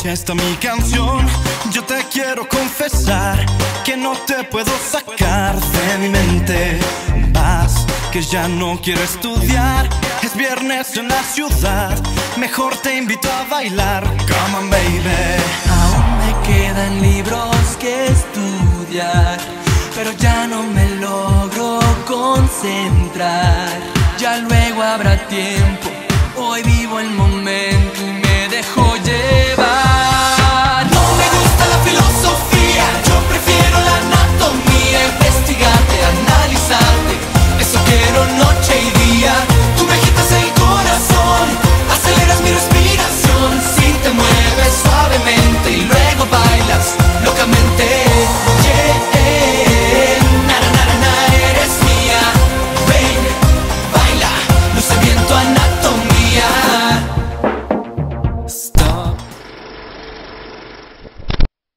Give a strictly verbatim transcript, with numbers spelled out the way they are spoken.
esta mi canción. Yo te quiero confesar que no te puedo sacar de mi mente. Vas, que ya no quiero estudiar. Es viernes en la ciudad, mejor te invito a bailar. Come on, baby. Aún me quedan libros que estudiar, pero ya no me logro concentrar. Ya luego habrá tiempo, hoy vivo el momento.